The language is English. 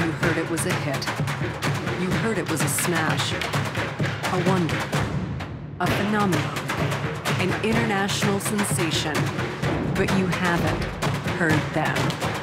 You heard it was a hit. You heard it was a smash. A wonder. A phenomenon. An international sensation. But you haven't heard them.